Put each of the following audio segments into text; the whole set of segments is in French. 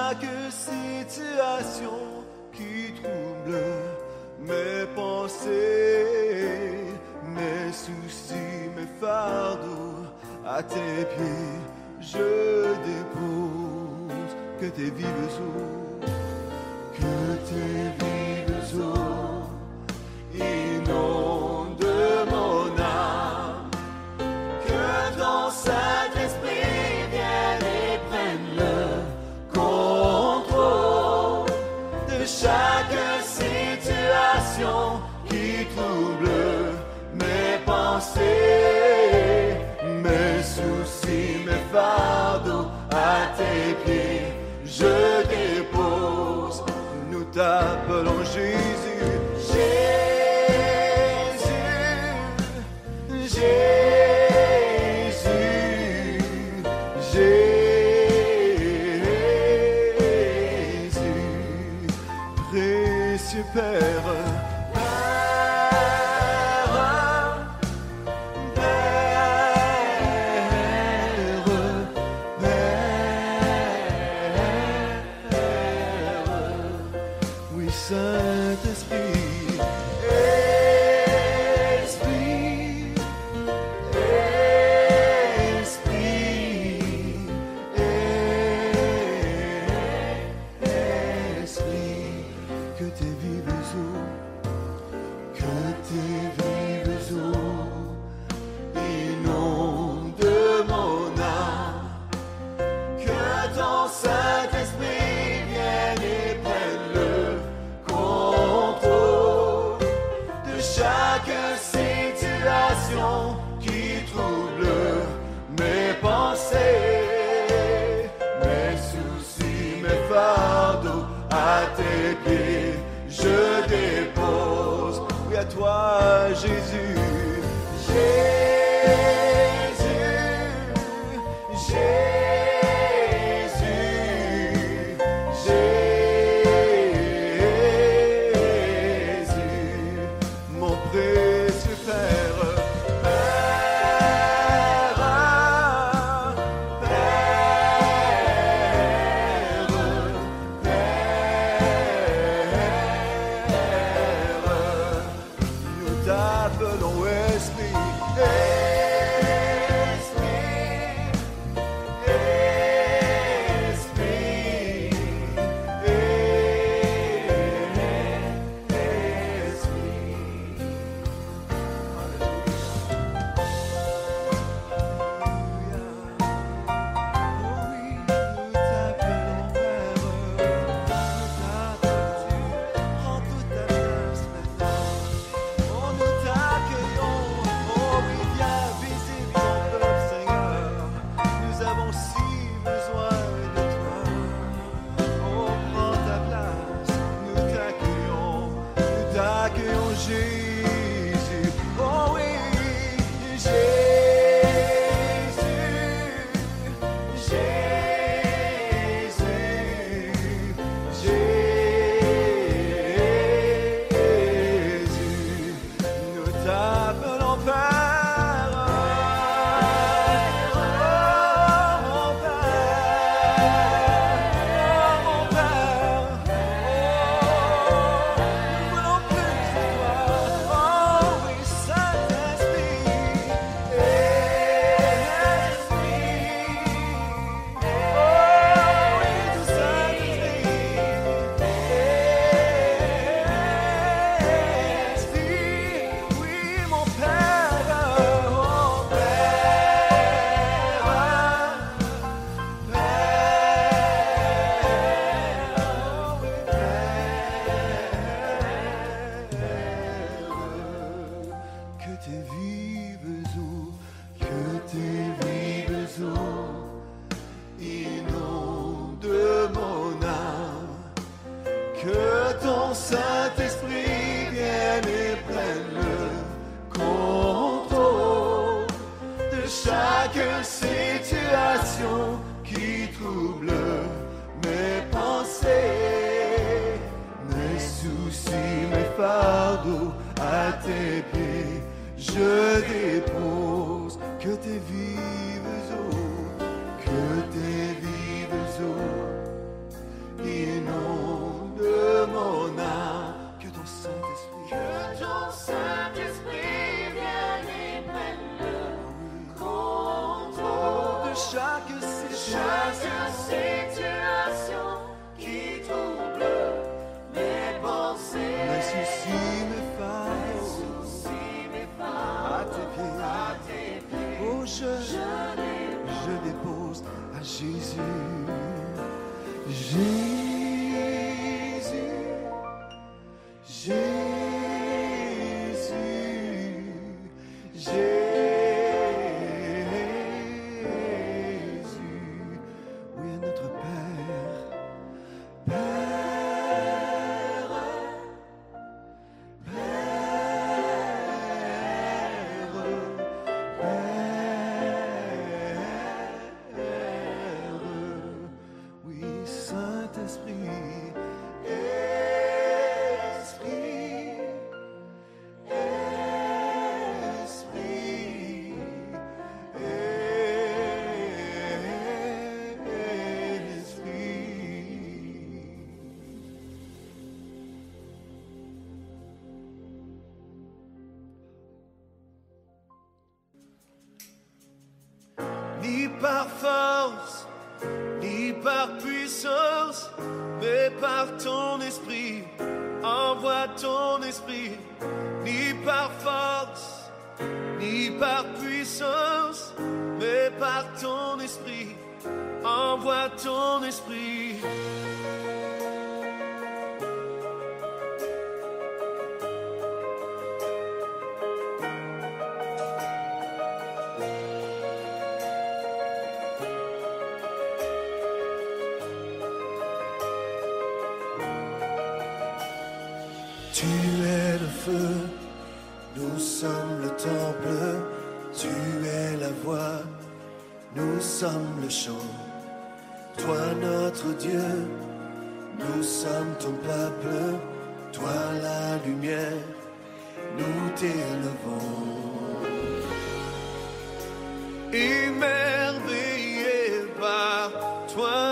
chaque situation qui trouble mes pensées, mes soucis, mes fardeaux, à tes pieds je dépose. Que tes vives eaux, inondent mon âme, que ton Saint-Esprit vienne et prenne le contrôle de chaque situation qui trouble mes pensées, mes soucis, mes fardeaux, à tes pieds je dépose. Nous t'appelons Jésus, Jésus, Jésus, Jésus, précieux Père. Saint-Esprit, Esprit, Esprit, Esprit, que tes vives eaux, inondent mon âme, que ton Saint-Esprit vienne et prenne le chaque situation qui trouble mes pensées, mes soucis, mes fardeaux, à tes pieds je dépose. Oui, à toi Jésus, Jésus, Jésus, mon précieux Père, nous t'appelons Esprit, Jésus, oh oui, Jésus, Jésus, Jésus, nous t'appelons Père, oh mon Père, oh mon Père, nous voulons plus de toi. Oh oui, Saint-Esprit, oh oui, tout Saint-Esprit, oui, mon Père, oh Père, que tes vives eaux inondent mon âme, que ton Saint-Esprit vienne et prenne le contrôle de chaque situation qui trouble mes pensées, mes soucis, mes fardeaux, à tes pieds je dépose. Que tes vives eaux, que tes vives eaux sur situations qui troublent mes pensées. Mes soucis, mes fardeaux, à tes pieds. Oh, je dépose à Jésus. Ni par force, ni par puissance, mais par ton esprit, envoie ton esprit. Ni par force, ni par puissance, mais par ton esprit, envoie ton esprit. Tu es le feu, nous sommes le temple, tu es la voix, nous sommes le chant. Toi notre Dieu, nous sommes ton peuple, toi la lumière, nous t'élevons. Émerveillé par toi.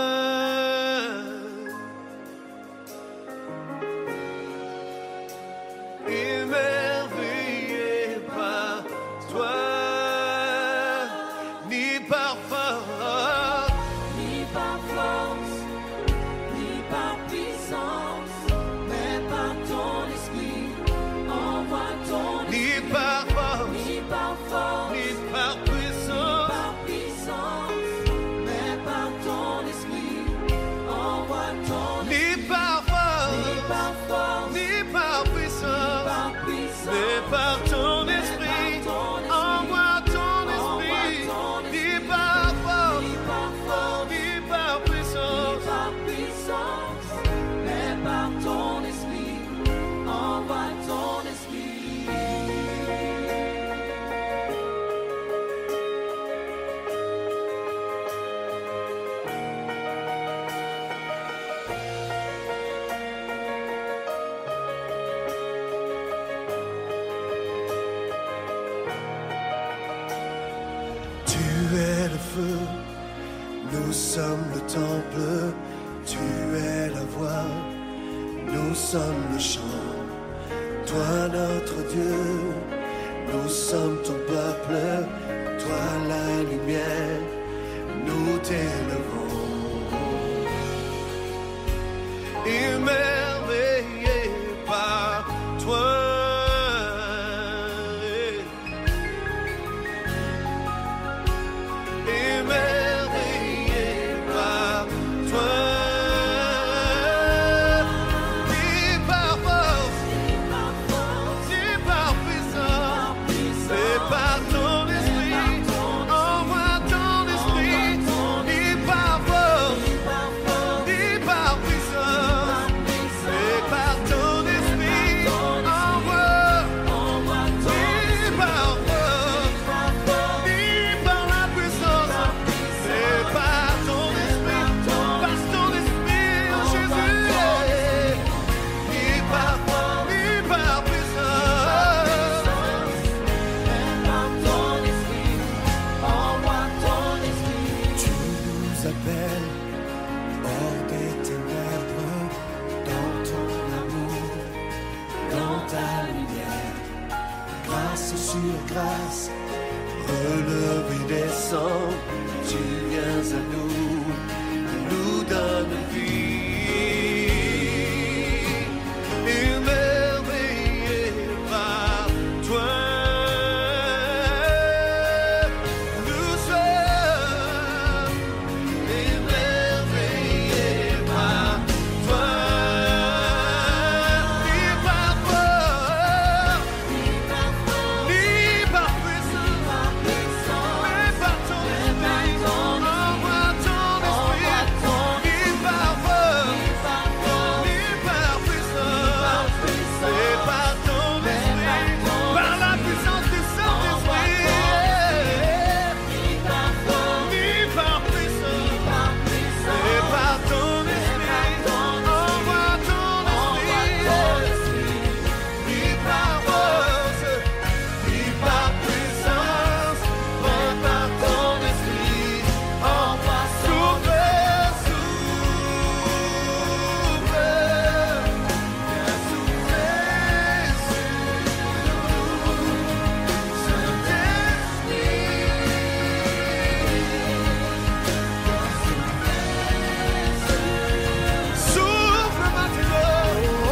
Par ton esprit, envoie ton esprit, ni par force, ni par puissance, mais par ton esprit, envoie ton esprit. Tu es le feu, nous sommes le temple, tu es la voix, nous sommes le chant. Toi notre Dieu, nous sommes ton peuple, toi la lumière, nous t'élevons. Émerveillé par toi. grâce, relevé descend, tu viens à nous, donne vie. Émerveillé par toi, nous sommes émerveillés par toi. Ni par peur, ni par puissance, mais par ton esprit. Envoie ton esprit. Ni par peur, ni par puissance, mais par ton esprit. Par la puissance du Saint-Esprit. Ni par puissance, mais par ton esprit. Envoie ton esprit. Ni par force, ni par puissance, mais par ton esprit. Envoie souffle, viens souffler sur nous, Saint-Esprit. Souffle maintenant,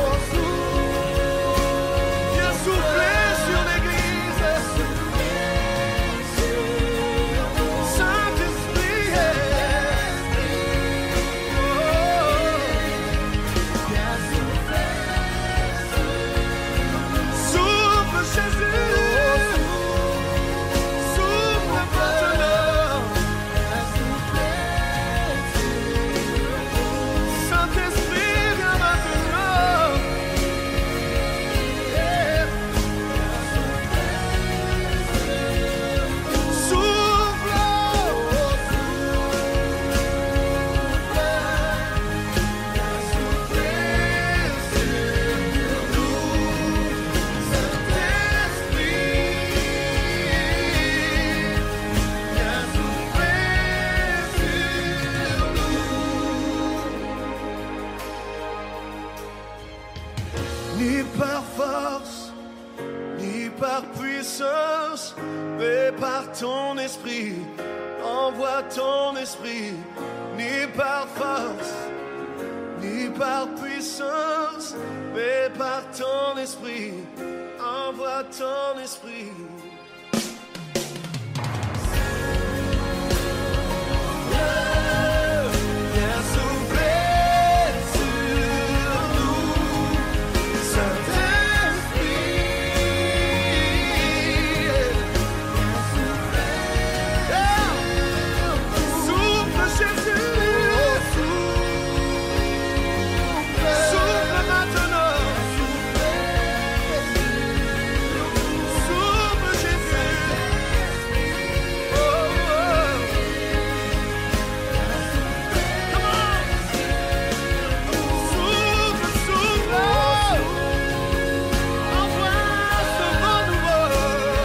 viens souffler sur l'Église. Saint-Esprit, souffle Jésus, souffle maintenant. Saint-Esprit, viens maintenant. Souffle, ni par force, ni par puissance, mais par ton esprit. Envoie ton esprit, ni par force, ni par puissance, mais par ton esprit. Envoie ton esprit. Viens souffler sur nous, Saint-Esprit. Souffle Jésus, souffle maintenant. Souffle Jésus. Oh, oh. Come on. Souffle, souffle. Envoie ce vent nouveau.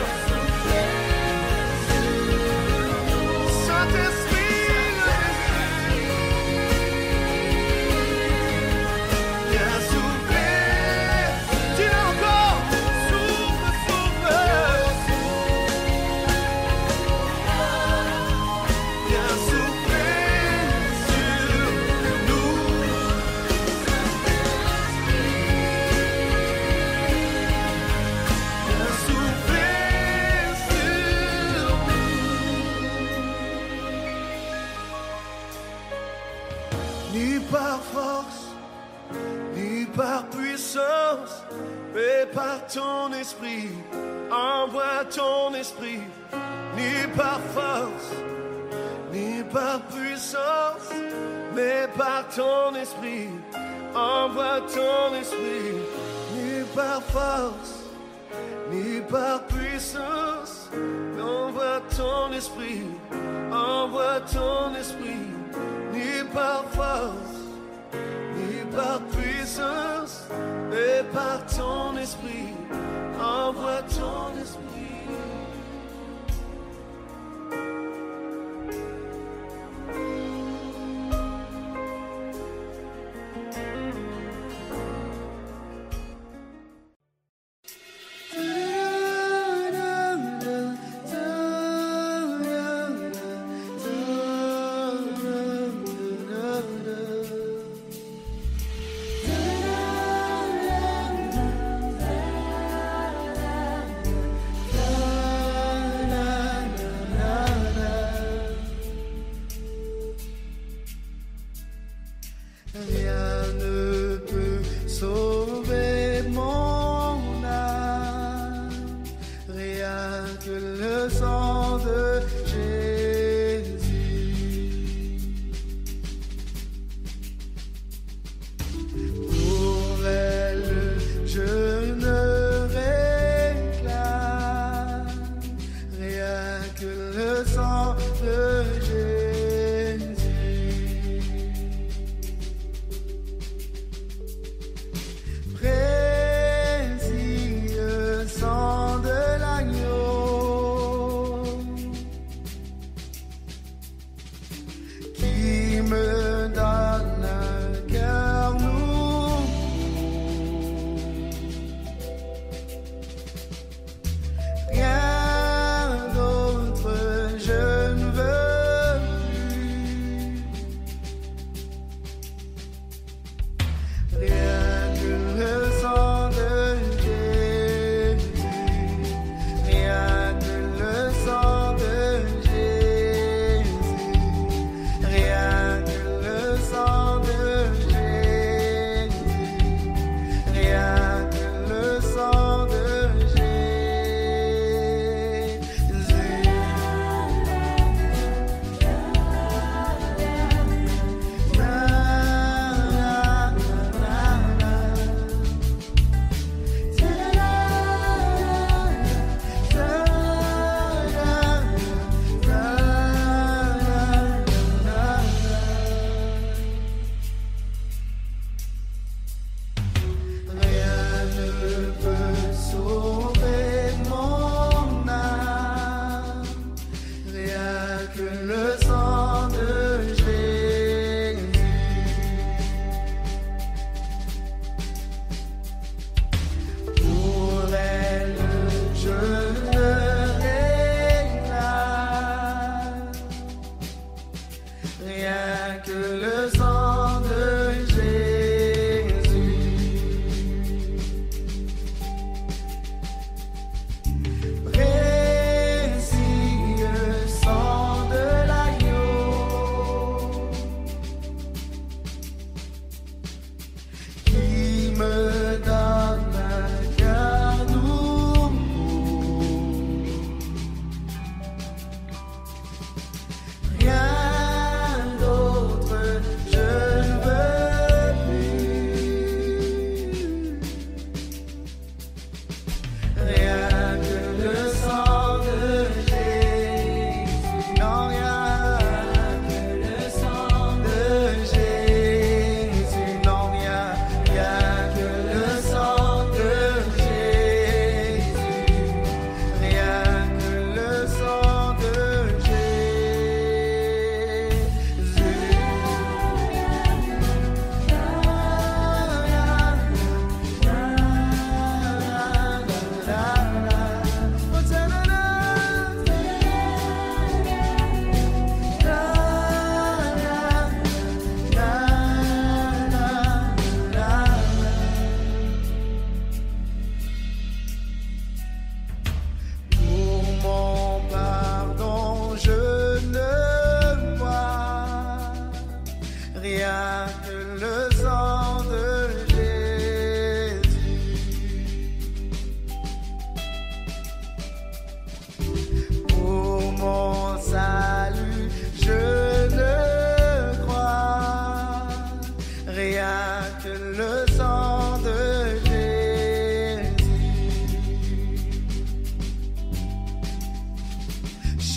Saint-Esprit, viens souffler. Dis-le encore. Souffle, souffle. Viens souffler sur nous. Viens souffler sur nous. Ni par force, ni par puissance, mais par ton esprit. Envoie ton esprit. Ni par force, ni par puissance, mais par ton esprit. Envoie ton esprit. Ni par force, ni par puissance, mais envoie ton esprit. Envoie ton esprit. Ni par force, ni par puissance, mais par ton esprit. Envoie ton esprit.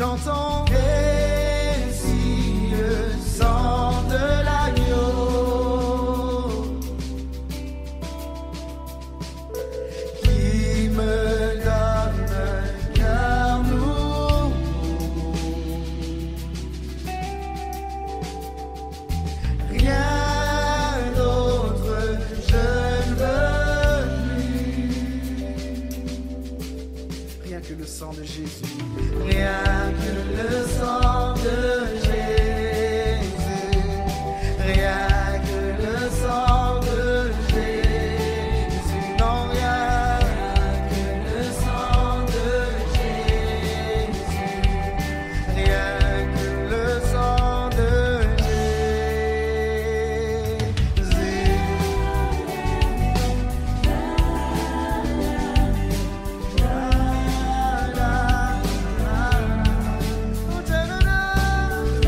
Chantons. Et si le sang de l'agneau qui me donne un cœur nouveau, rien d'autre je ne veux plus. Rien que le sang de Jésus. Rien que le sang de Jésus, rien que le sang de Jésus, non, rien que le sang de Jésus, rien que le sang de Jésus.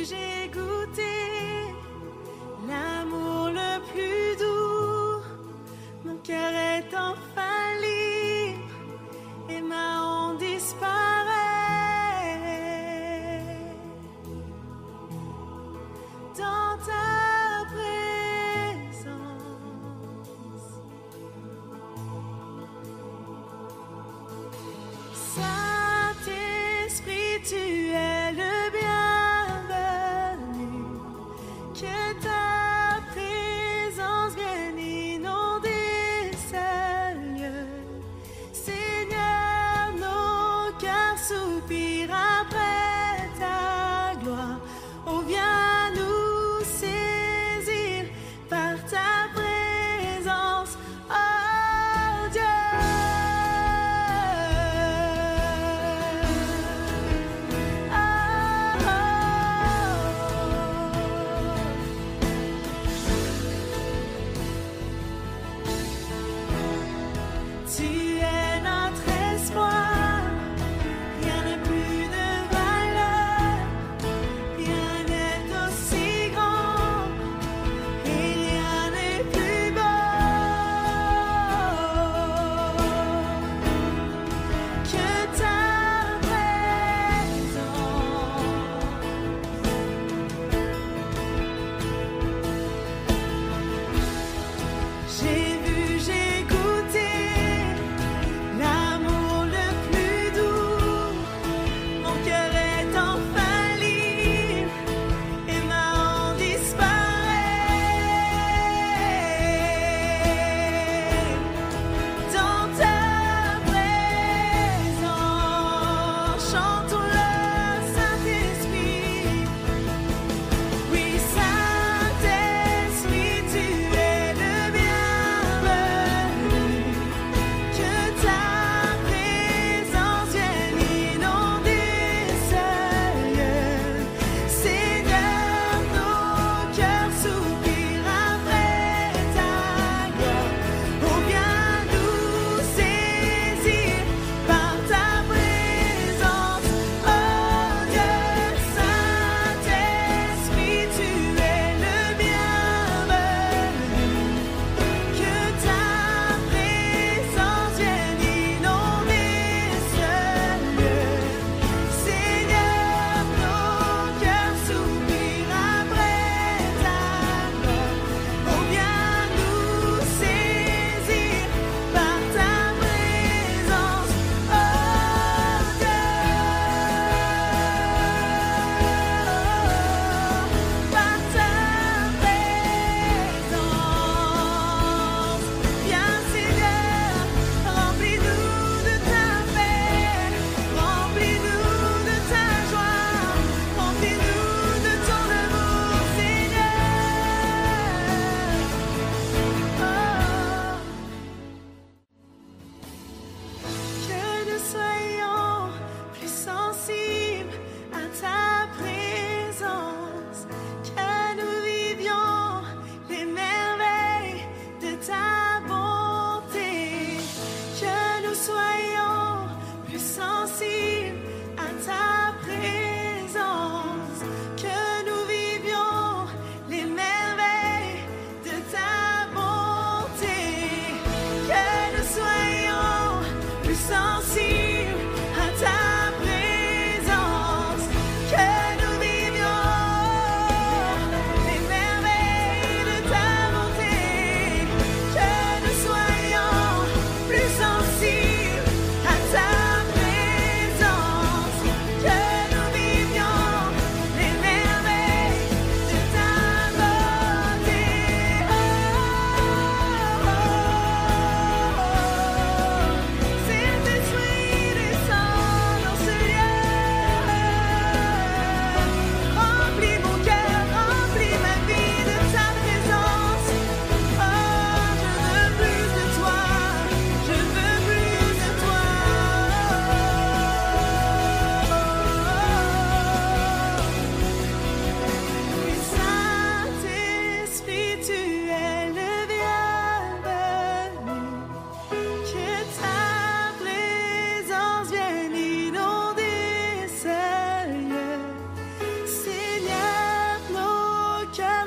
j'ai goûté l'amour le plus doux. Mon cœur est enfin libre et ma honte disparaît. Dans ta présence, Saint-Esprit, tu es le bienvenu. Que ta présence vienne inonder ce lieu. Seigneur, nos cœurs soupirent après ta gloire. Oh, viens nous saisir par ta présence, oh Dieu. Oh, oh.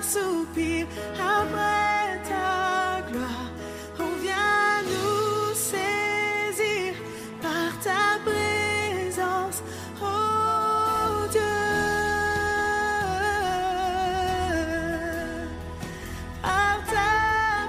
soupir après ta gloire. On vient nous saisir par ta présence, oh Dieu. Par ta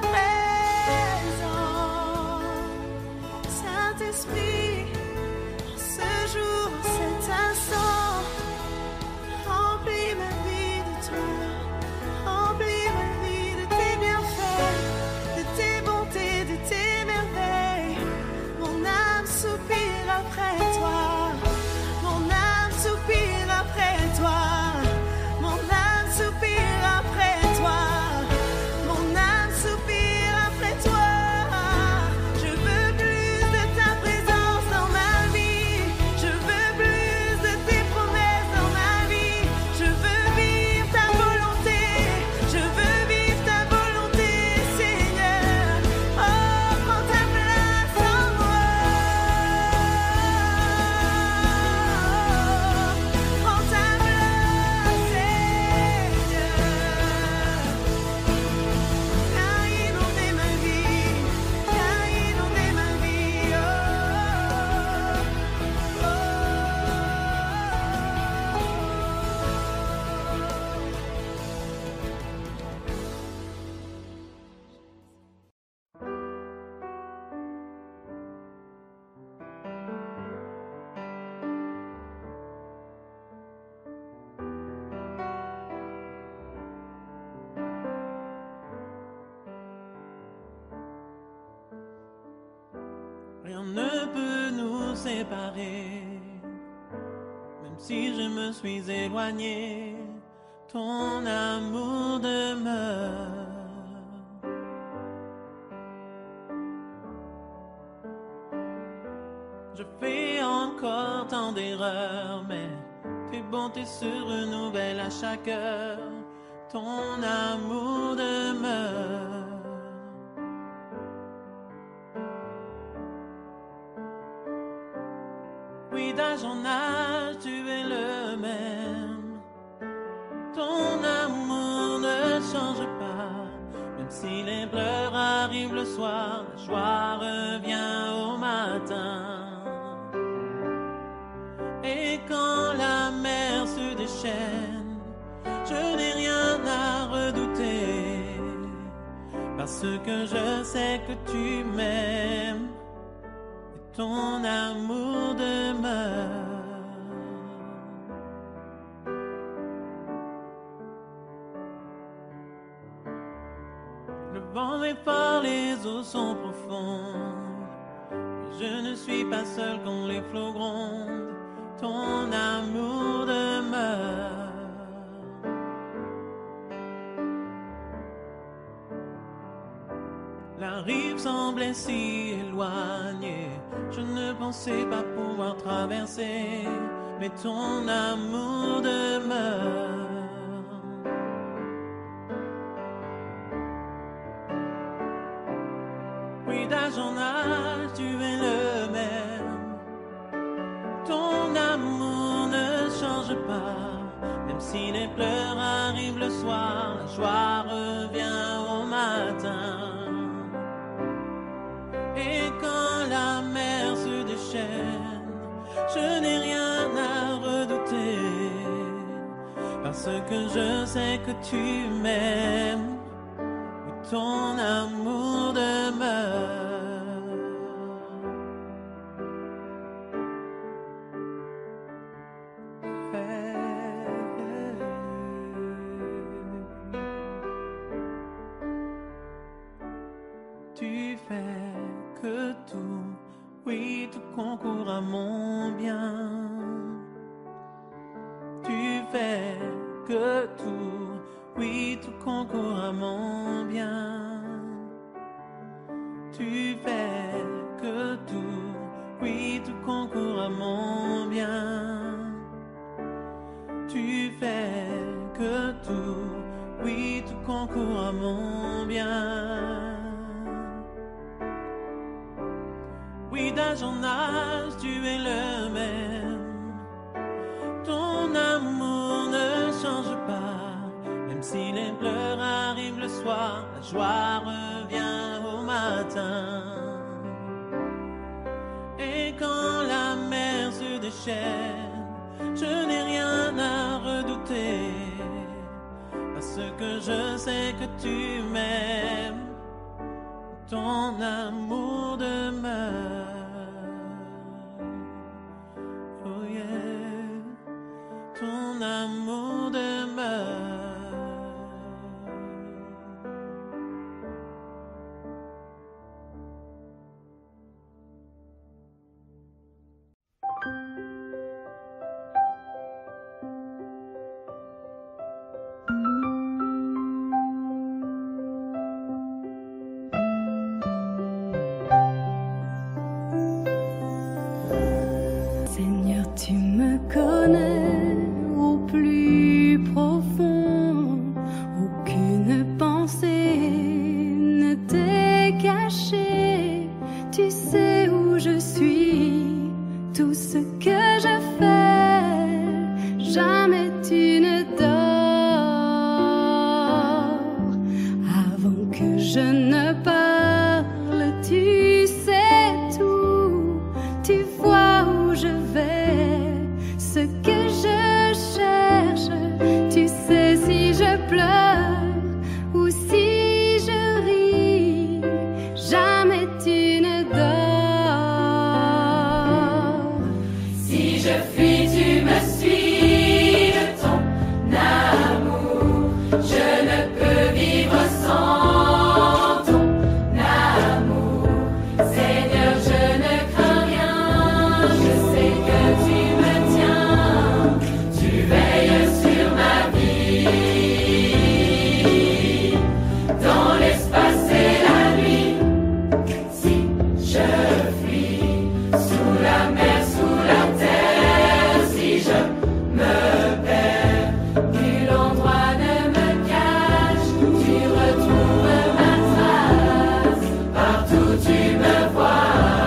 présence, Saint-Esprit, ce jour, cet instant, remplis ma vie de toi, remplis ma vie de tes bienfaits, de tes bontés, de tes merveilles. Mon âme soupire après toi, mon âme soupire après toi, mon âme soupire après toi, mon âme soupire après toi. Je veux plus de ta présence dans ma vie, je veux plus de tes promesses dans ma vie, je veux vivre ta volonté, je veux vivre ta volonté, Seigneur. Oh, prends ta place en moi, prends ta place, Seigneur. Car inonder ma vie, car inonder ma vie, oh, Rien ne peut nous séparer, même si je me suis éloigné, ton amour demeure. Je fais encore tant d'erreurs, mais tes bontés se renouvellent à chaque heure, ton amour demeure. Oui, d'âge en âge, tu es le même. Ton amour ne change pas. Même si les pleurs arrivent le soir, la joie revient au matin. Et quand la mer se déchaîne, je n'ai rien à redouter. Parce que je sais que tu m'aimes. Ton amour demeure. Le vent est fort, les eaux sont profondes. Je ne suis pas seul quand les flots grondent. Ton amour demeure. La rive semblait si éloignée, je ne pensais pas pouvoir traverser, mais ton amour demeure. Oui, d'âge en âge, tu es le même. Ton amour ne change pas, même si les pleurs arrivent le soir, la joie revient au matin. Et quand la mer se déchaîne, je n'ai rien à redouter. Parce que je sais que tu m'aimes, et ton amour demeure. Tu fais que tout, oui, tout concourt à mon bien. Tu fais que tout, oui, tout concourt à mon bien. Tu fais que tout, oui, tout concourt à mon bien. Tu fais que tout, oui, tout concourt à mon bien. Oui, d'âge en âge, tu es le même. Ton amour ne change pas, même si les pleurs arrivent le soir, la joie revient au matin. Et quand la mer se déchaîne, je n'ai rien à redouter, parce que je sais que tu m'aimes, ton amour demeure. Oh yeah, ton amour demeure. Seigneur, tu me connais au plus profond, aucune pensée ne t'est cachée. Tu sais où je suis, tout ce que je fais, jamais tu ne dors. Avant que je ne parle, tu sais tout, tu vois où je vais, ce que je cherche. Tu sais si je pleure ou si je ris, jamais tu ne dors. Si je fuis, tu me suis de ton amour. Je ne peux vivre sans ton amour. Seigneur, je ne crains rien. Je sais que tu me tiens. Tu veilles sur ma vie. Dans l'espace et la nuit, si je fuis sous la mer, sous la terre, si je me perds, nul endroit ne me cache. Tu retrouves ma trace, partout tu me vois.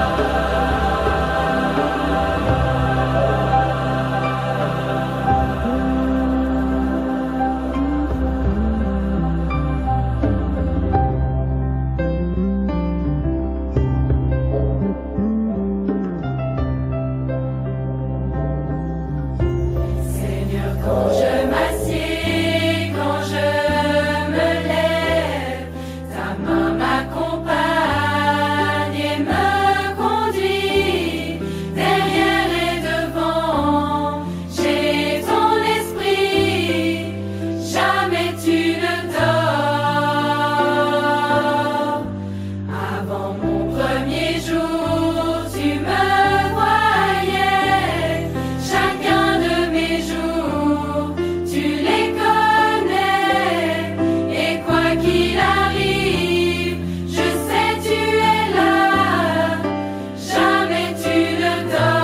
Seigneur, quand je m'assieds, quand je me lève, ta main m'accompagne et me conduit. Derrière et devant, j'ai ton esprit, jamais tu ne dors. Avant mon premier jour, tu me voyais, chacun de mes jours, tu les connais. Et quoi qu'il arrive, je sais tu es là, jamais tu ne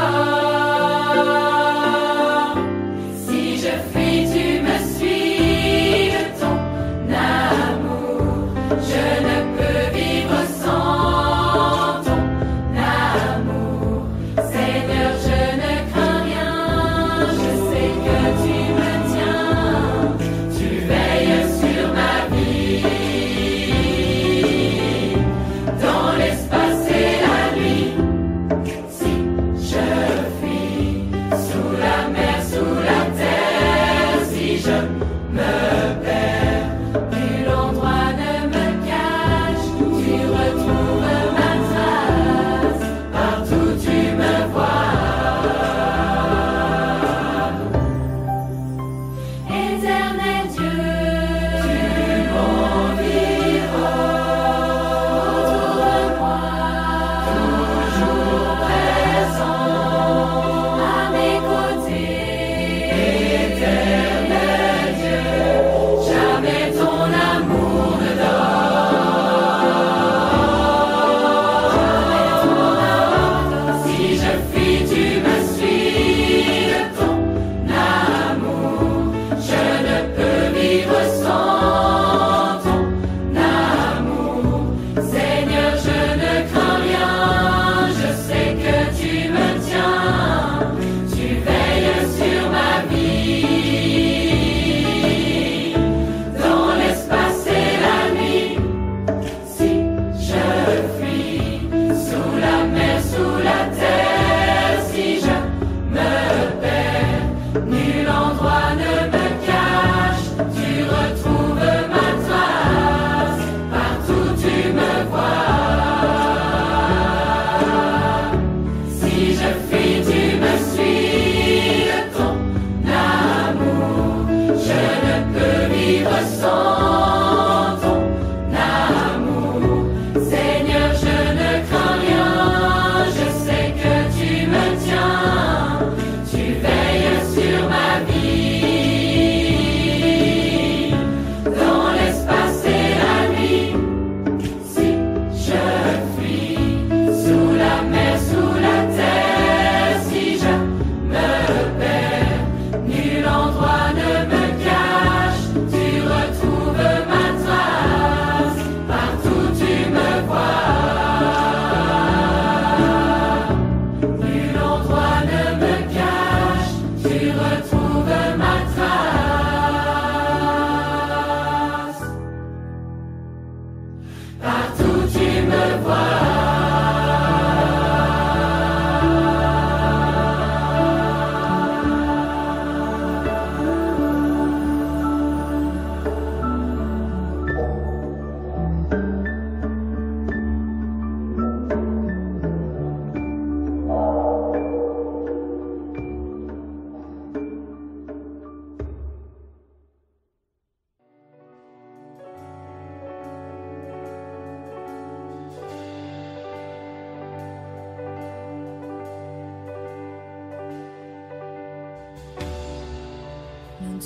dors. Si je fuis, tu me suis de ton amour. Je ne peux vivre sans ton amour. Seigneur, je ne crains rien. Je sais que tu me tiens. Tu veilles sur ma vie.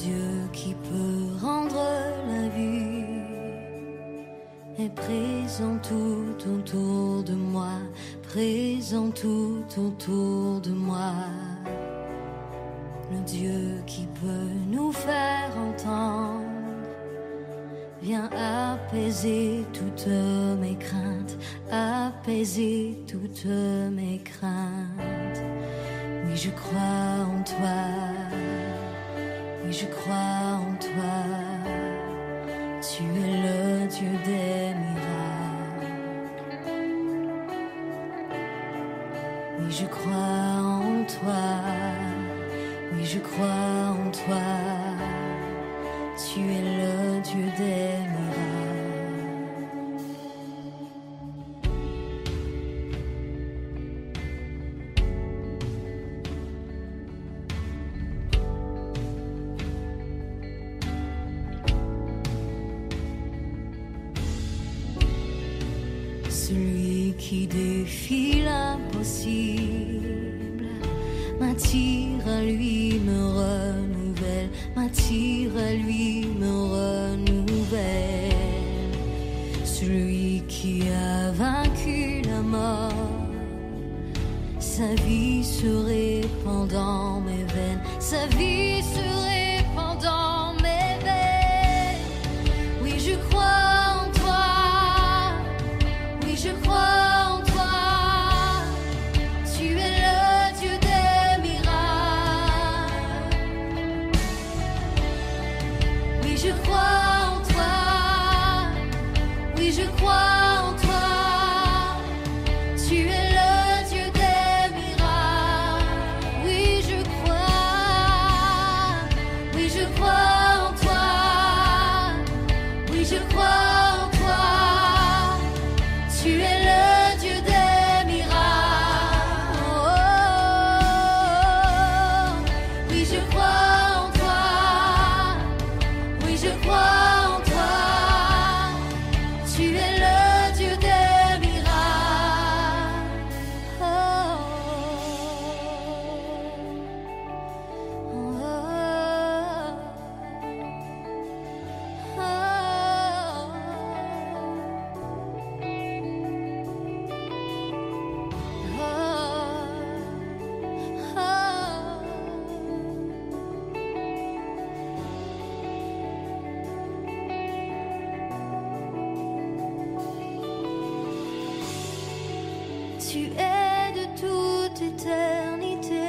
Dieu qui peut rendre la vie est présent tout autour de moi, présent tout autour de moi. Le Dieu qui peut nous faire entendre vient apaiser toutes mes craintes, apaiser toutes mes craintes. Oui, je crois en toi, oui, je crois en toi. Tu es le Dieu des miracles. Oui, je crois en toi, oui, je crois en toi. Tu es le Dieu des miracles. Celui qui défie l'impossible m'attire à lui, me renouvelle, m'attire à lui, me renouvelle. Celui qui a vaincu la mort, sa vie se répand dans mes veines, sa vie se répand dans mes veines. Oui, je crois en toi, oui, je crois en toi. Tu es le Dieu des miracles. Oui, je crois en toi, oui, je crois en toi. Tu es le Dieu des miracles. Oui, je crois, oui, je crois en toi. Oui, je crois en toi. Tu es le Dieu des miracles. Oh, oui, je crois en toi. Oui, je crois en toi. Tu es le Dieu des miracles. Oh, oh, Tu es de toute éternité,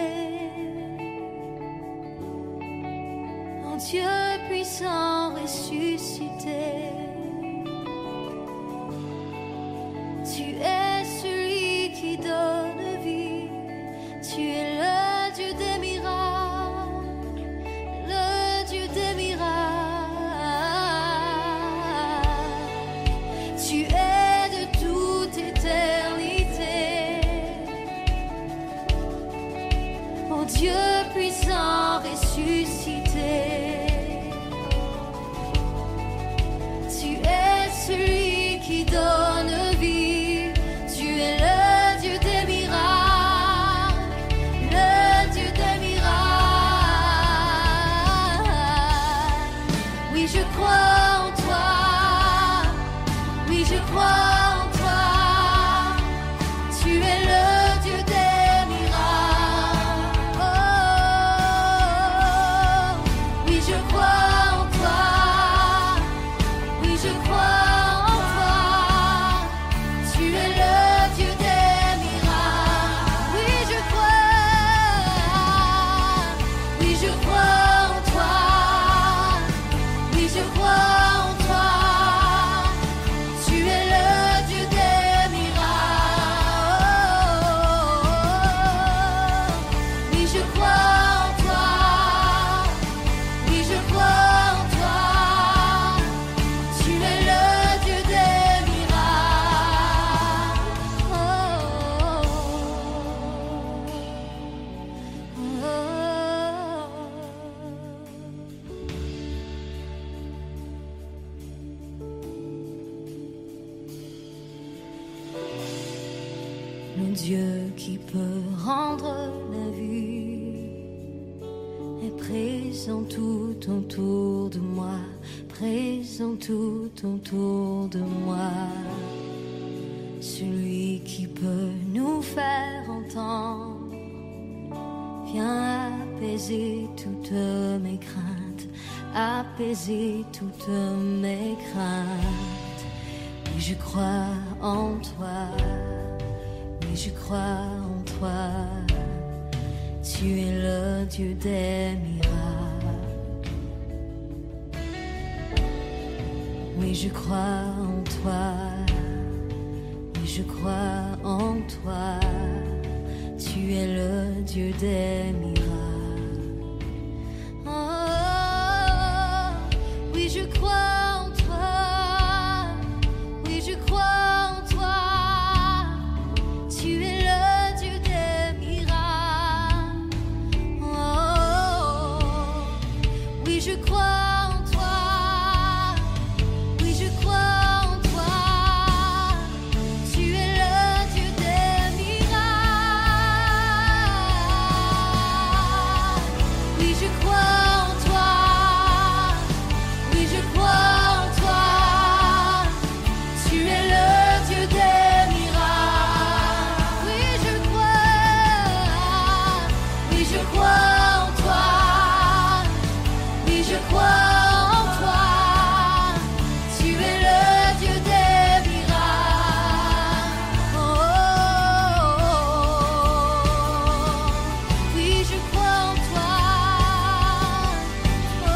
en Dieu puissant ressuscité. Tu es celui qui donne vie, tu es le Dieu des miracles, le Dieu des miracles. Tu es de toute éternité, ô Dieu puissant ressuscité. Tu es celui qui donne vie, tu es le Dieu des miracles, le Dieu des miracles. Oui, je crois en toi, oui, je crois en toi. Tu es le Dieu des miracles. Oh, oui, je crois en toi. Oui, je crois en toi. Tu es le Dieu des miracles. Oui, je crois. Oui, je crois en toi. Oui, je crois en toi. Tu es le Dieu des miracles. Oui, je crois en toi. Oui, je crois en toi. Tu es le Dieu des miracles. Le Dieu qui peut rendre la vie est présent présent tout autour de moi, présent tout autour de moi. Celui qui peut nous faire entendre, viens apaiser toutes mes craintes, apaiser toutes mes craintes. Oui, je crois en toi, oui, je crois en toi. Tu es le Dieu des miracles. Oui, je crois en toi. Oui, je crois en toi. Tu es le Dieu des miracles. Oh, oui, je crois en toi. Oui, je crois en toi. Tu es le Dieu des miracles. Oh, oui, je crois en toi. Oui, je crois en toi. Tu es le Dieu des miracles. Oui, je crois en toi. Oui, je crois en toi. Tu es le Dieu des miracles. Oui, je crois. Oui, je crois en toi. Oui, je crois en toi. Tu es le Dieu des miracles. Oh, oui, je crois en toi. Oh,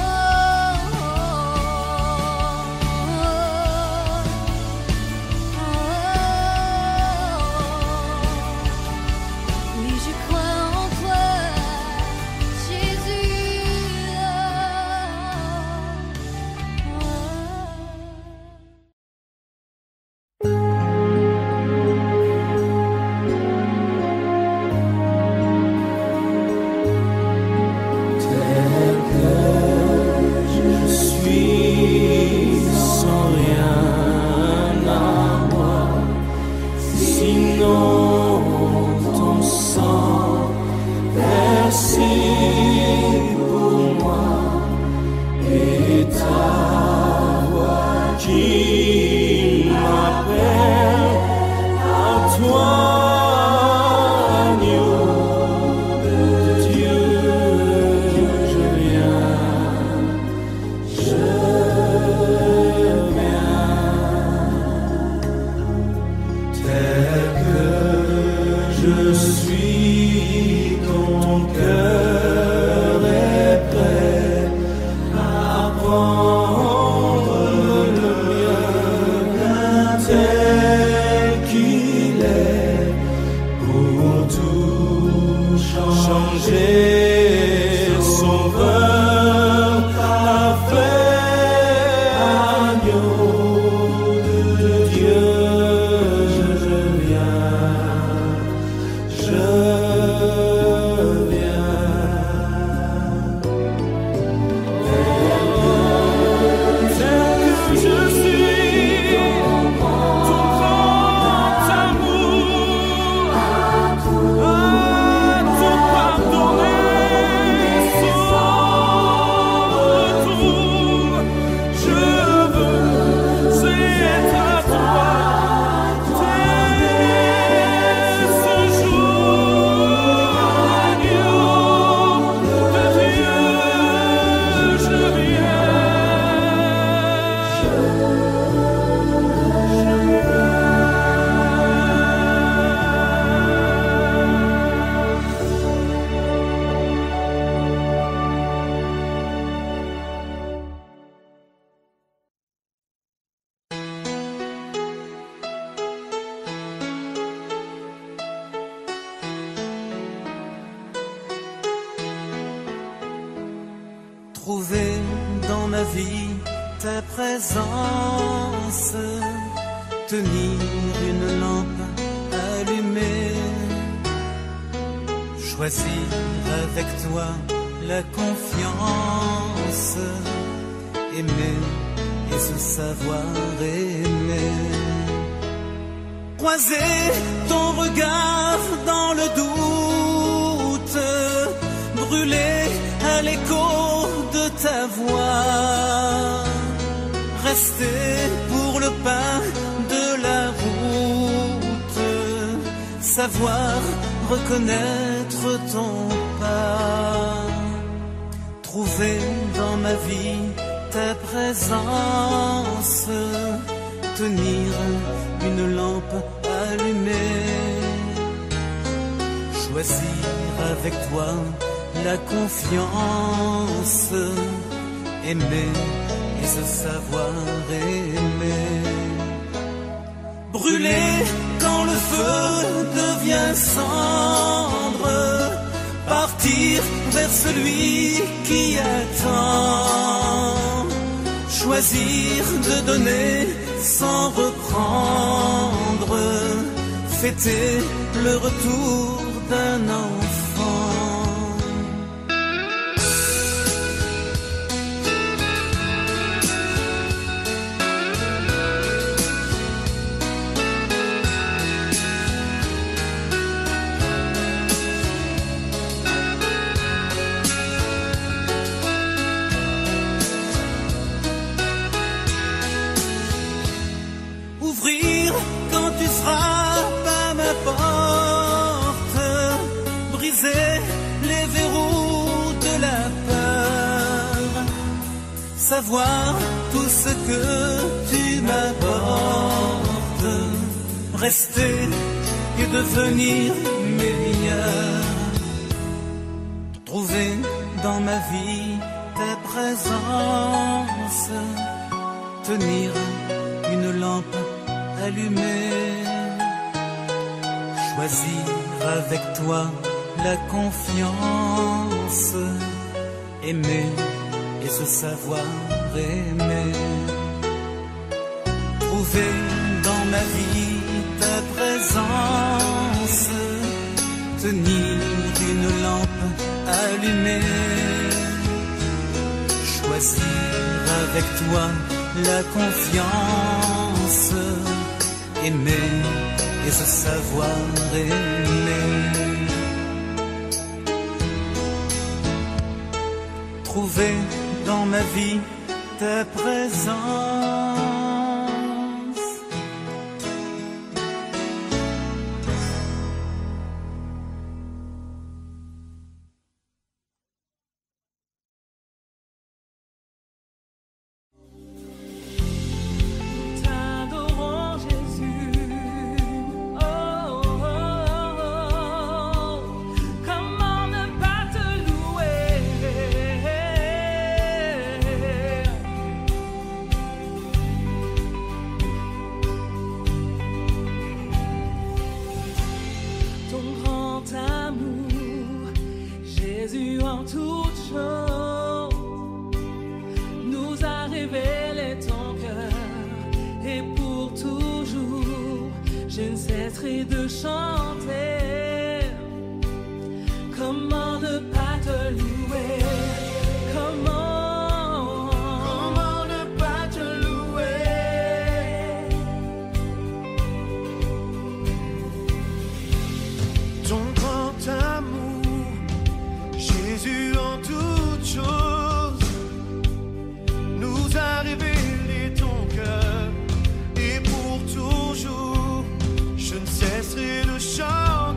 oui, je crois en toi, Jésus. Je suis sans rien à moi, sinon ton sang versé pour moi et ta voix qui m'appelle à toi, agneau de Dieu, je viens. Tel que je suis, ton cœur est prêt à prendre le mien, tel qu'il est, pour tout changer. Sauveur parfait, agneau de Dieu, je viens, je viens. Tel que je suis, ton grand amour, à tout pardonner sans retour. Je veux être à toi dès ce jour, agneau de Dieu, je viens. Trouver dans ma vie ta présence, tenir une lampe allumée, choisir avec toi la confiance, aimer et se savoir aimer. Croiser ton regard dans le doute, brûler à l'écho ta voix, rester pour le pain de la route, savoir reconnaître ton pas, trouver dans ma vie ta présence, tenir une lampe allumée, choisir avec toi la confiance, aimer et se savoir aimer, brûler quand le feu devient cendre, partir vers celui qui attend, choisir de donner sans reprendre, fêter le retour d'un enfant. Ouvrir quand tu frappes à ma porte, briser les verrous de la peur, savoir tout ce que tu m'apportes, rester et devenir meilleur, trouver dans ma vie ta présence, tenir une lampe allumée, choisir avec toi la confiance, aimer et se savoir aimer, trouver dans ma vie ta présence, tenir une lampe allumée, choisir avec toi la confiance, aimer et se savoir aimer, trouver dans ma vie ta présence. En toute chose, nous a révélé ton cœur, et pour toujours, je ne cesserai de chanter. Comment ne pas te louer? Comment ne pas te louer? Ton grand amour, Jésus en toutes choses, nous a révélé ton cœur, et pour toujours, je ne cesserai de chanter.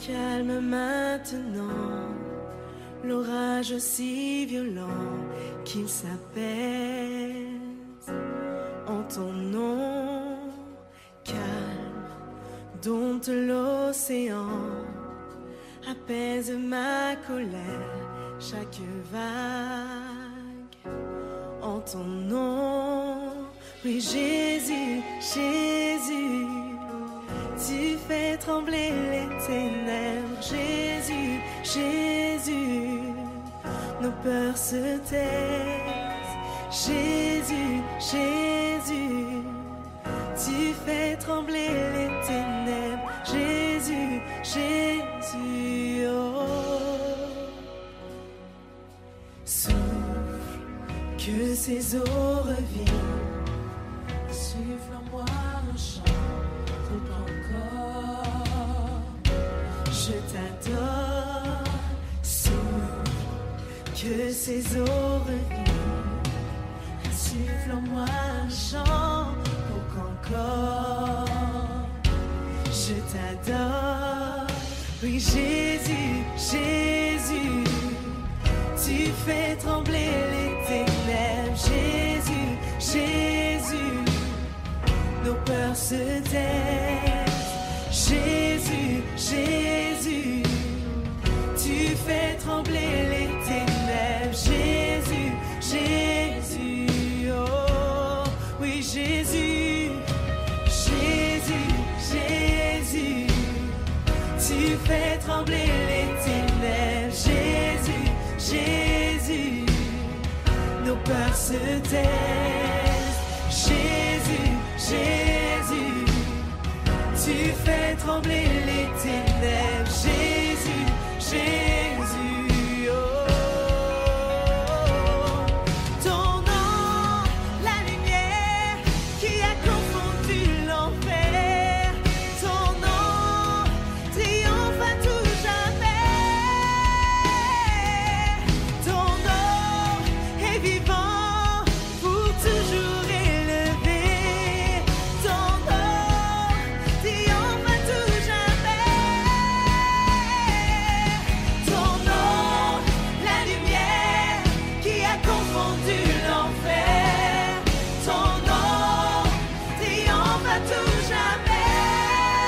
Calme maintenant l'orage si violent qu'il s'apaise en ton nom. Calme, dompte l'océan, apaise ma colère, chaque vague en ton nom. Oui, Jésus, Jésus, tu fais trembler les ténèbres. Jésus, Jésus, nos peurs se taisent. Jésus, Jésus, tu fais trembler les ténèbres. Jésus, Jésus, oh. Souffle, que ces eaux reviennent. Souffle en moi un chant. Encore, je t'adore, souffle, que ces eaux reviennent, souffle en moi un chant, pour qu'encore, je t'adore, oui Jésus, Jésus, tu fais trembler les ténèbres, Jésus, Jésus, nos peurs se taisent. Jésus, Jésus, tu fais trembler les ténèbres. Jésus, Jésus, oh, oui Jésus, Jésus, Jésus, tu fais trembler les ténèbres. Jésus, Jésus, nos peurs se taisent. Jésus, Jésus, tu fais trembler les ténèbres. Jésus, Jésus, oh. Ton nom, la lumière qui a confondu l'enfer. Ton nom triomphe à tout jamais. Ton nom est vivant pour toujours élevé. Ton nom triomphe à tout jamais. Ton nom, la lumière qui a confondu l'enfer. Ton nom triomphe à tout jamais.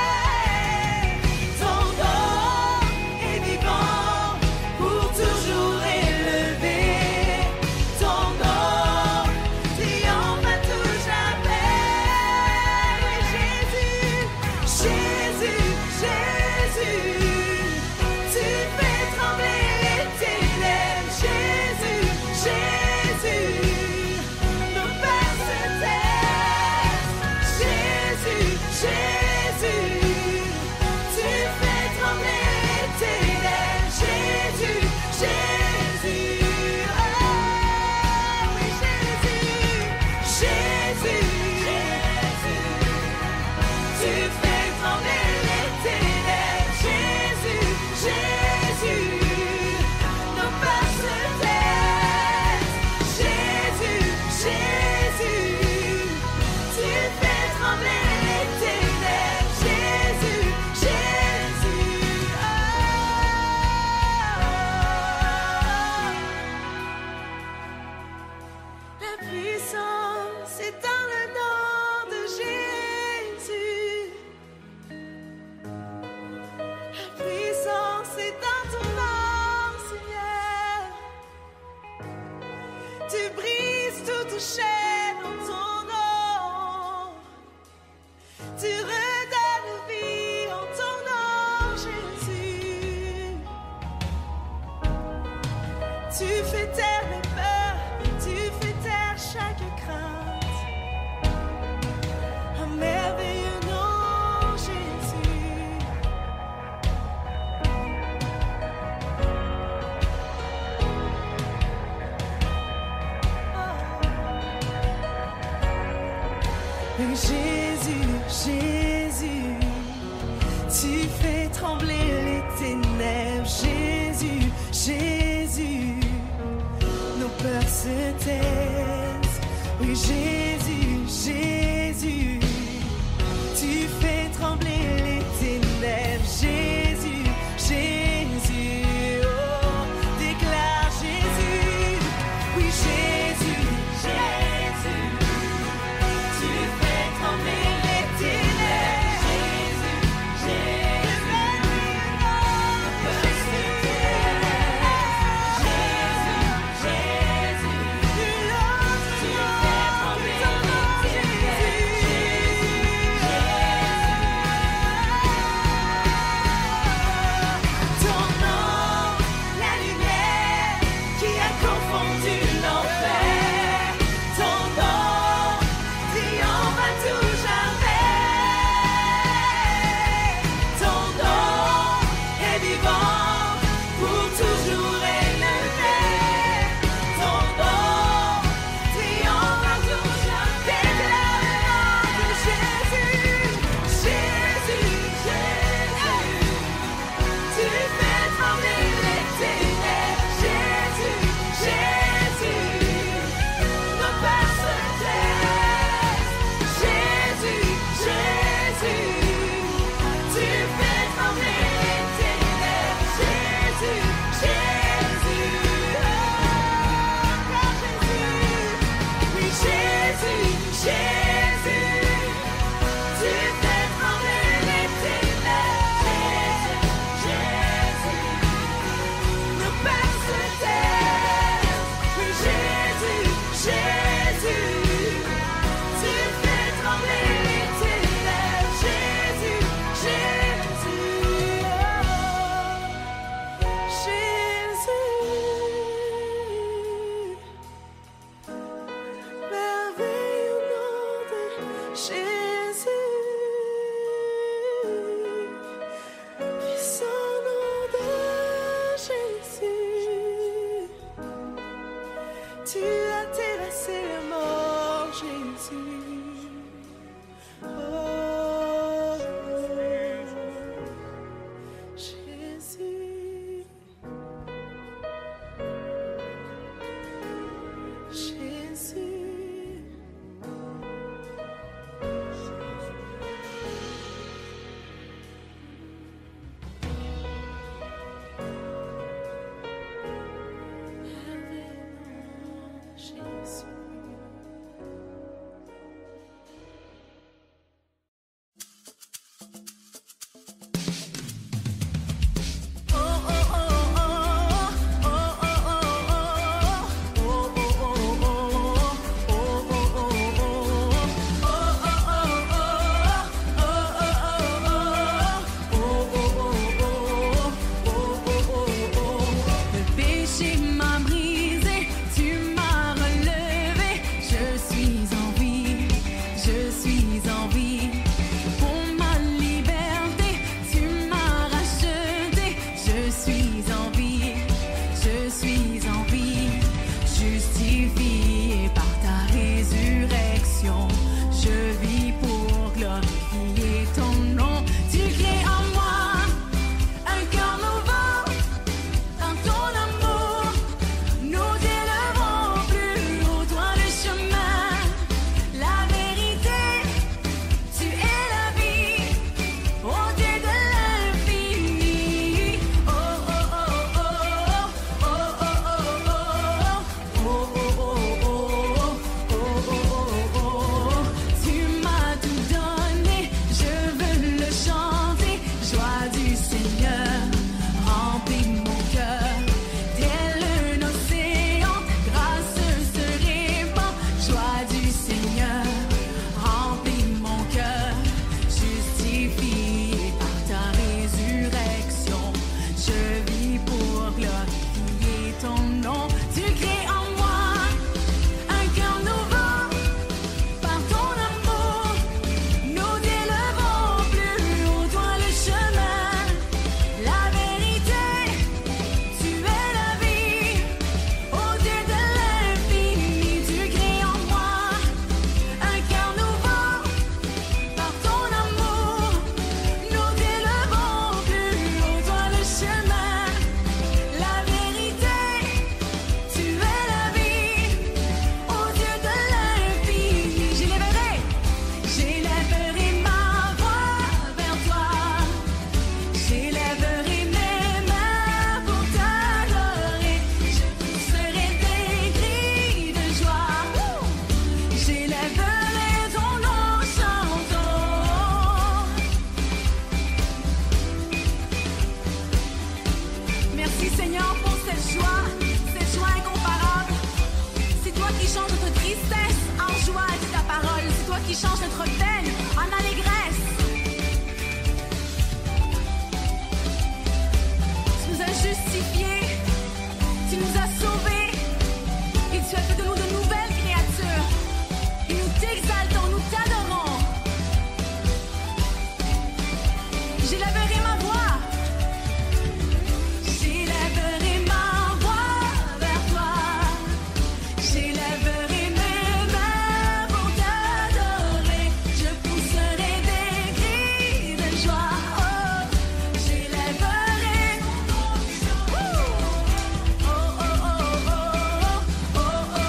Ton nom est vivant pour toujours élevé. Ton nom triomphe à tout jamais. Oui, Jésus, Jésus, Jésus, tu fais trembler les ténèbres. Jésus, Jésus, nos peurs se taisent. Jésus, Jésus, tu fais trembler les ténèbres. Jésus, Jésus, oh oui Jésus, Jésus, tu fais trembler les ténèbres. Jésus, Jésus, nos peurs se taisent. Jésus, Jésus, tu fais trembler les ténèbres. Jésus, Jésus, oh. La puissance est dans le nom de Jésus. La puissance est dans ton nom, Seigneur. Tu brises toute chaîne en ton nom. Tu redonnes vie en ton nom, Jésus. Tu fais taire mes peurs, tu fais taire chaque crainte. Un merveilleux nom, Jésus. Oh. Oui, Jésus, Jésus, tu fais trembler les ténèbres. Jésus, Jésus, nos peurs se taisent. Oui, Jésus, Jésus, tu fais trembler les ténèbres. Jésus, Tu as terrassé la mort, Jésus. Oh, Jésus. Jésus. Qui change notre peine en allégresse. Tu nous as justifiés, tu nous as sauvés et tu as fait de nous de nouvelles créatures. Et nous t'exaltons, nous t'adorons. J'élèverai ma voix. J'élèverai ma voix vers toi. J'élèverai mes mains pour t'adorer. Je pousserai des cris de joie. Oh, j'élèverai mon nom. Oh, oh, oh, oh, oh, oh, oh,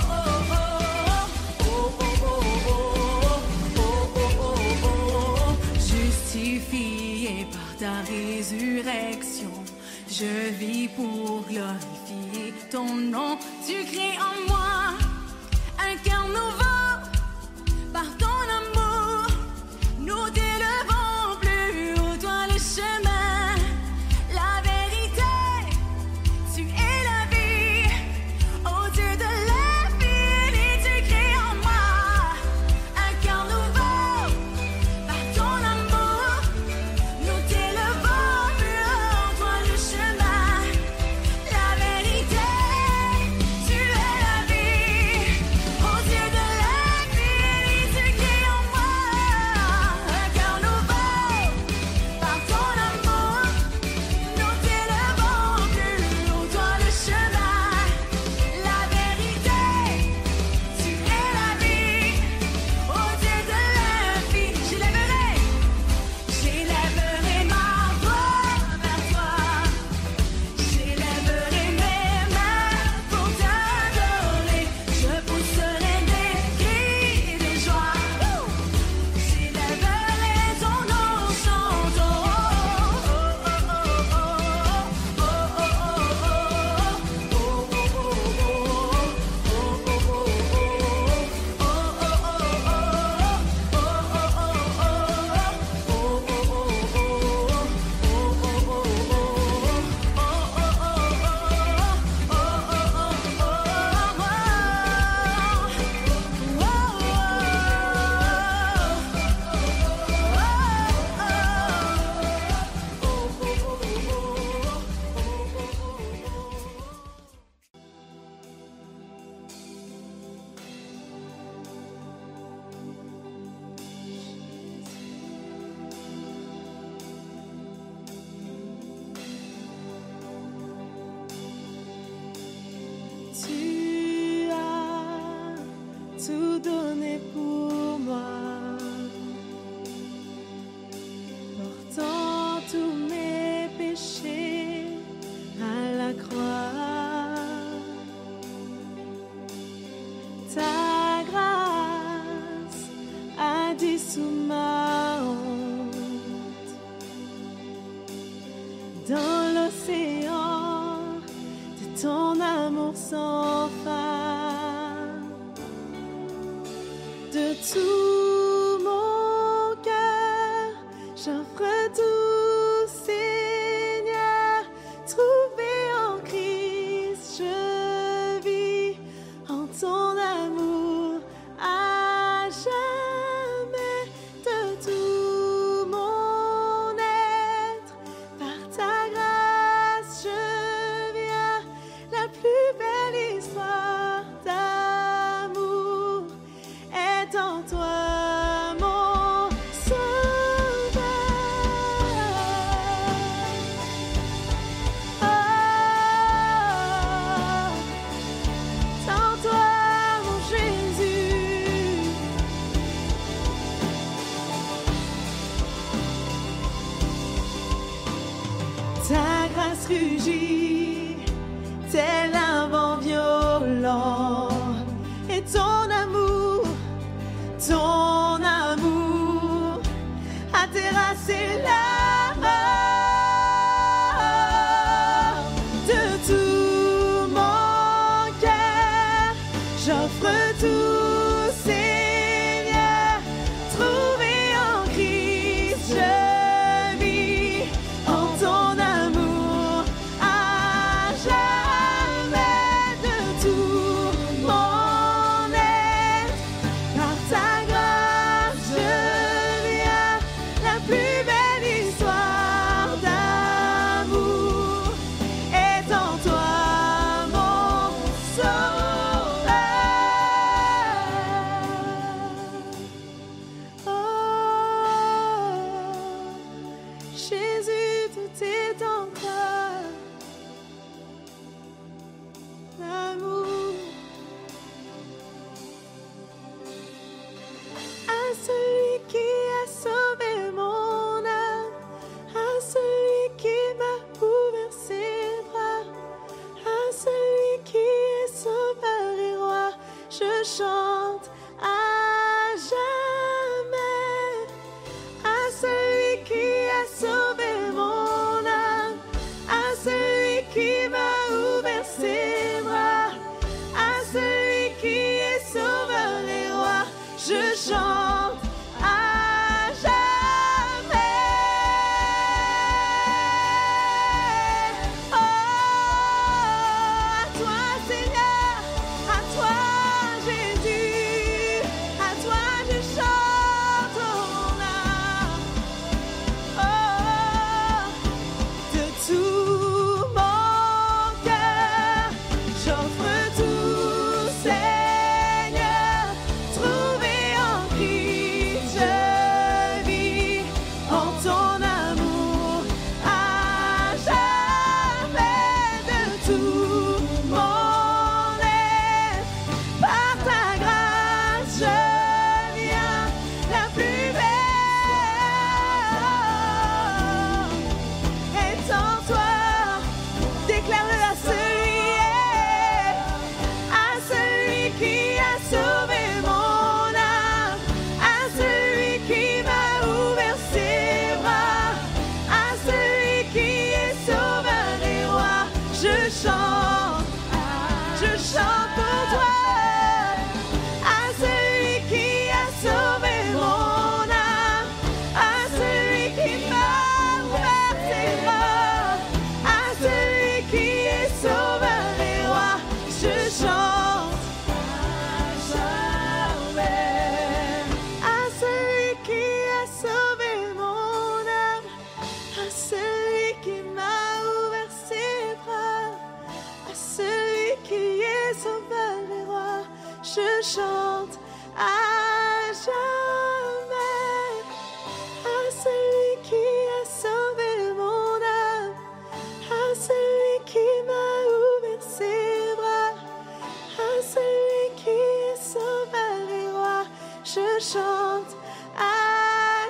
oh, oh, oh. Justifié par ta résurrection, je vis pour glorifier ton nom. Tu crées en moi un cœur nouveau. Par ton amour, nous t'élevons plus haut, toi le chemin, la vérité. Tu es la vie, au Dieu de l'infini. Tu crées en moi un cœur nouveau. Par ton amour, nous t'élevons plus haut, toi le chemin, la vérité. Tu es la tout donné pour moi, portant tous mes péchés à la croix. Ta grâce a dissous ma honte dans l'océan de ton amour sans fin. De tout mon cœur, j'offre tout, Seigneur. Trouvé en Christ, je vis en ton amour à jamais. De tout mon être, par ta grâce, je viens. La plus belle histoire d'amour est en toi, mon sauveur. Oh, en toi, mon Jésus. Ta grâce rugit tel un vent violent, et ton amour a terrassé la mort. De tout mon cœur, j'offre tout, Seigneur. Trouvé en Christ, je vis en ton amour à jamais. De tout mon être, par ta grâce, je viens. La plus belle histoire d'amour est en toi, mon sauveur. Oh, Jésus, tout est en toi. L'amour à celui qui a sauvé mon âme, à celui qui m'a ouvert ses bras, à celui qui est sauveur et roi, je chante à jamais. À celui qui a sauvé mon âme, à celui qui m'a ouvert ses bras, à celui qui est sauveur et roi, je chante à jamais. Oh, à toi, Seigneur, à toi, Jésus, à toi je chante ton âme. Oh, de tout mon cœur, j'offre tout, Seigneur. Trouvé en Christ, je vis en ton amour à jamais. De tout mon être, par ta grâce, je viens. La plus belle est en toi. Déclare-le à celui qui a sauvé mon âme, à celui qui m'a ouvert ses bras, à celui qui est sauveur et roi, je chante pour toi. À celui qui a sauvé mon âme, à celui qui m'a ouvert ses bras, à celui qui est sauveur et roi, je chante à jamais. À celui qui a sauvé mon âme, à celui qui m'a ouvert ses bras, à celui qui est sauveur et roi, je chante à jamais. À celui qui a sauvé mon âme, à celui qui m'a ouvert ses bras, à celui qui est sauveur je chante à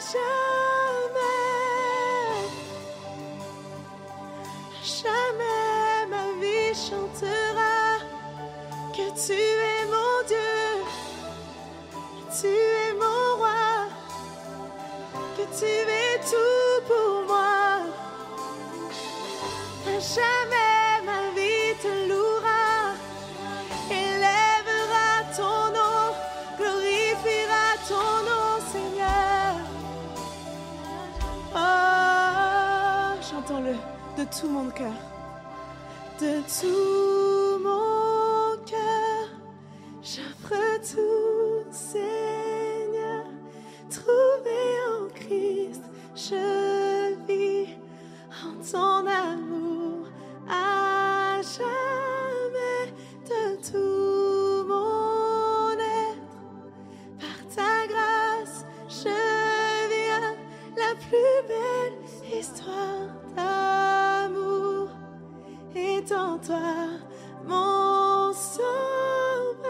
jamais. Jamais ma vie chantera que tu es mon Dieu, tu es mon roi, que tu es tout pour moi. Jamais ma vie te louera, élèvera ton nom, glorifiera ton nom, Seigneur. Oh, chantons-le de tout mon cœur, de tout mon cœur, j'offre tout, Seigneur, trouvé en Christ, je vis en ton amour à jamais, de tout mon être, par ta grâce, je viens, la plus belle histoire d'amour est en toi, mon sauveur.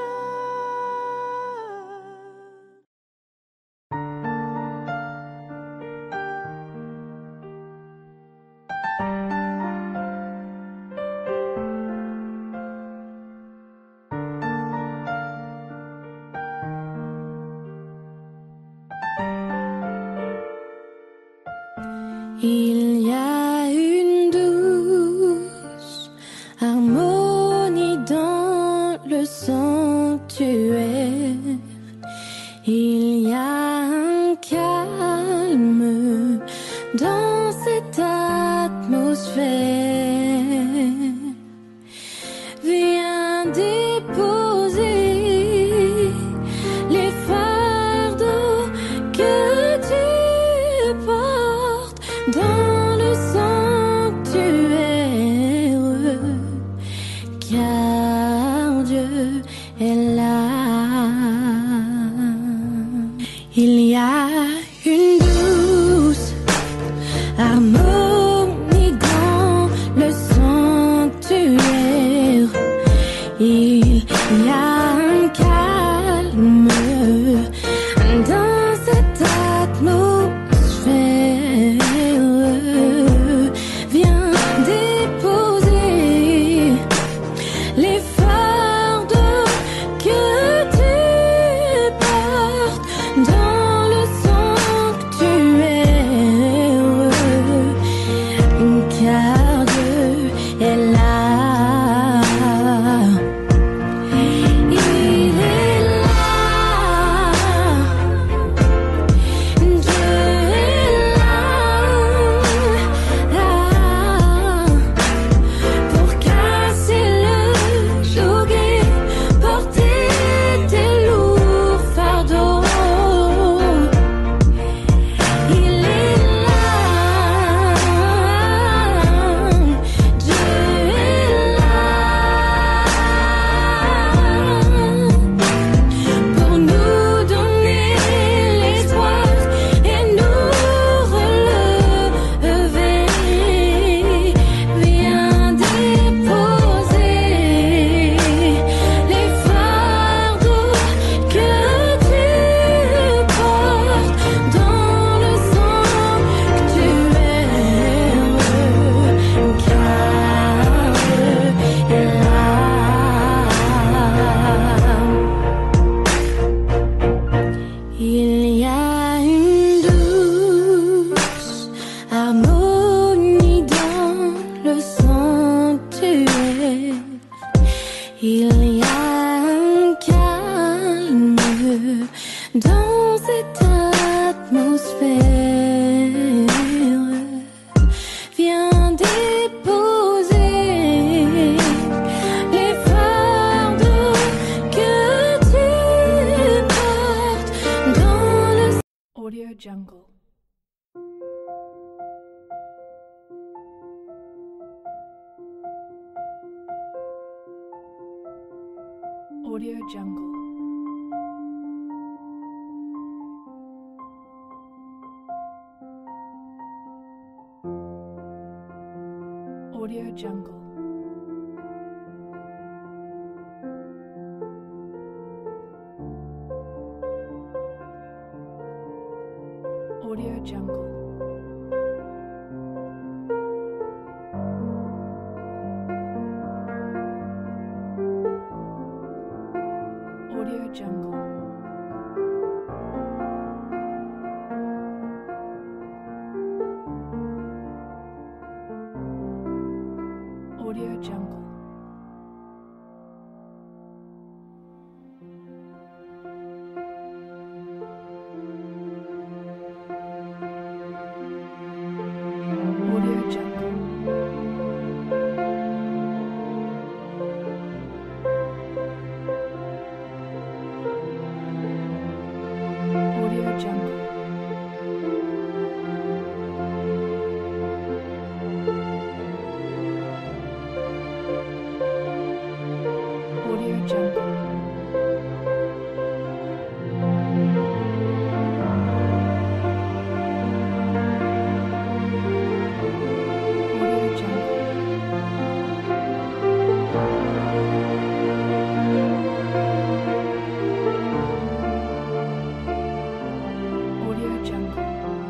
Il y a une douce harmonie dans le sanctuaire. Il y a un calme dans cette atmosphère. Viens déposer les fardeaux que tu portes dans le sanctuaire, car Dieu est là. Il y a une douce harmonie dans le sanctuaire. Il y a un calme dans cette atmosphère. Viens déposer les fardeaux que tu portes dans le sanctuaire, car Dieu est là. Jungle. Audio Jungle. Audio Jungle. Audio Jungle. Audio Jungle. Audio Jungle. Audio Jungle. Audio Jungle. Audio Jungle. Audio Jungle. Audio Jungle.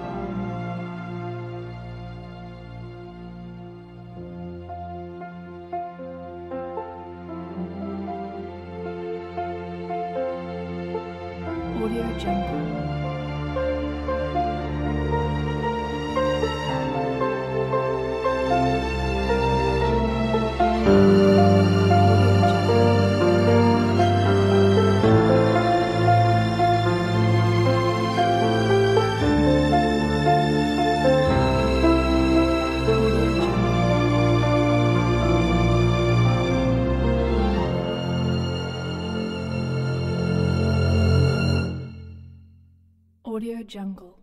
Audio Jungle. Audio Jungle.